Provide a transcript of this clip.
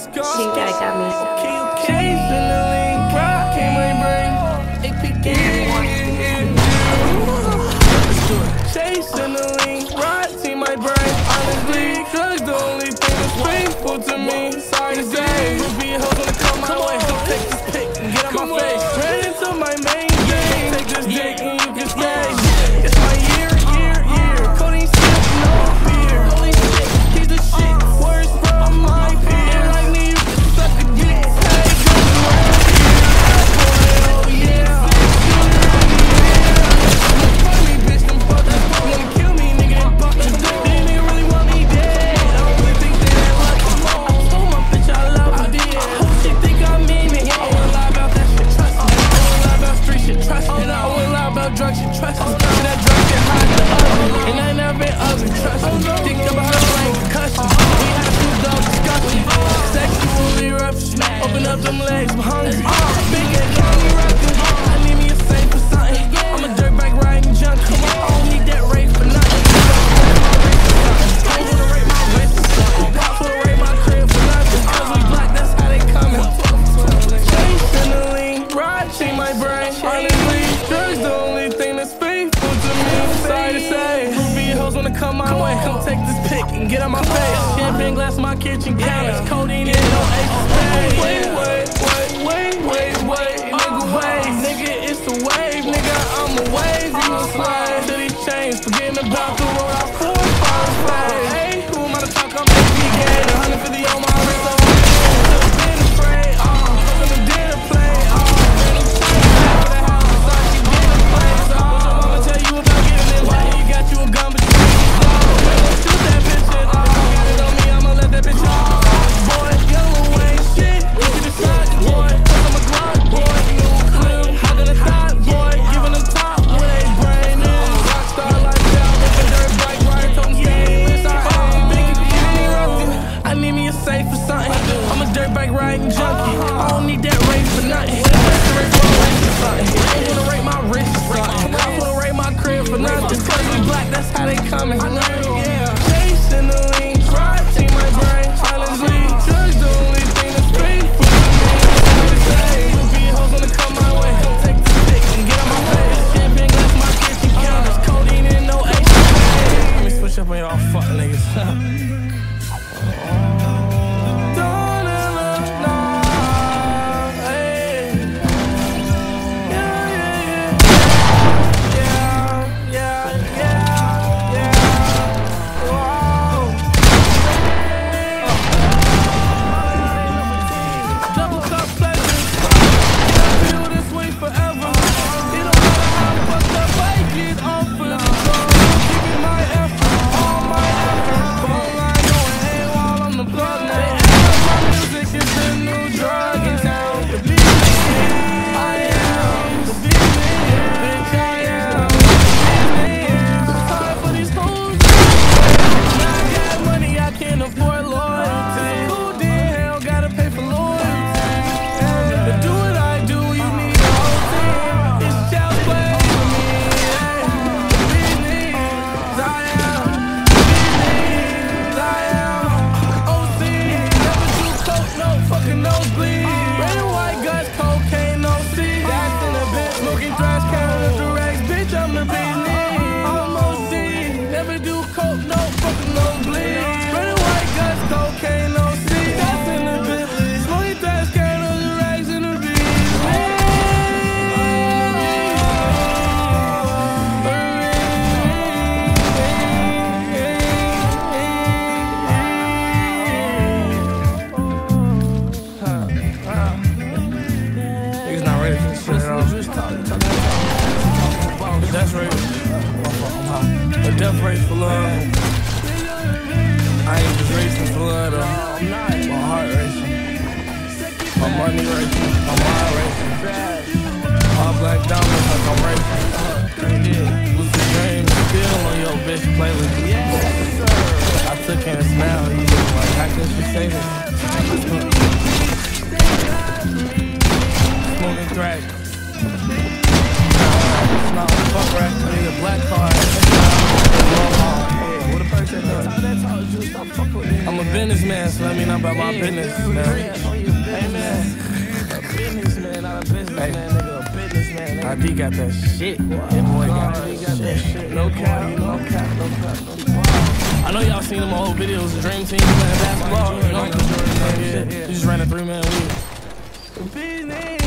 go. Think that got me. Chasing the link, rock in my brain. APK. Chasing the link, rock in my brain. Honestly, drugs the only thing that's painful to me. Sorry to say, you be a hoe gonna come my way. So take this pic and get out my face. Ran into my main thing. Take this dick and you can stay. It's my year. Coding shit, no fear. Holy shit, he's the shit. Words from my peer. Like me, you can suck a dick. Hey, good around here. Oh yeah. Funny bitch, them fuckers wanna kill me, nigga. Them buckers. These niggas really want me dead. I don't really think they that like them all. I told my bitch I love her dead. Hope she think I mean it. I won't lie about that shit, trust me. I won't lie about street shit, trust me. And I won't lie about drug shit, trust me. That drug shit hide the ugly. And I never been ugly, trust me. Think about her brain concussion. We had two dog discussion. Sexually rough. Open up them legs, I'm hungry. Big head, call me rockin'. I need me a safe for something. I'm a dirtbag riding junk. I don't need that rape for nothing. I ain't gonna rape my wrist for something. Cops wanna rape my crib for nothing. Cause we black, that's how they coming. Chasing the lean, rotting my brain. Honestly, drugs the only thing that's faithful to me. Sorry to say, groovy hoes wanna come my way. Come take this pic and get out my face. Champagne glass, my kitchen counters. Codeine in, no ace of spades. Wait, nigga, wave. Nigga, it's a wave, nigga, I'm a wave. You a slave to these chains. Forgetting about the road I 4 5 flags. Hey, who am I to talk? I'm APK. 150 on my wrist, I'm been afraid. I'm a dinner play. Tell you about getting in line. You got you a gun, but you don't shoot that bitch. Got it on me, I'ma let that bitch off. Boy, yellow ain't shit. Get to the side, boy. Cause I'm a Glock, boy. New clip, how gonna thought, boy. Giving them top where they brain is. Rockstar lifestyle, living dirt bike ride, toting stainless. I need me a safe for something. I'm a dirt bike riding junkie. I don't need that race for nothing. I ain't gonna rate my wrist for something. I wanna rate my crib for nothing. Cause we black, that's how they coming. Chasing the lean, rotting my brain. Honestly, drugs the only thing that's painful to me. Be hoes wanna come my way. Take this pic and get out my face. Champagne glass, my kitchen counters. Codeine in, no ace. Let me switch up on y'all fuck niggas. That's right. A death race for love. I ain't just racing for love though. My heart racing. My money racing. My mind racing. All black diamonds like I'm racing. Lucid dreams still on your bitch playlist. Yes, sir. I took in a smile. Like, how can she say this? Smoking crack. Fuck rap, I need a black card. What a person does. I'm I'm a businessman, so let me know about my business, man. Hey, man. A businessman, not a businessman, nigga. A businessman, nigga. ID got that shit. That boy got that shit. No cap, no cap, no cap, no cap. I know y'all seen them old videos, the Dream Team playing basketball. You know, you just ran a 3-man league.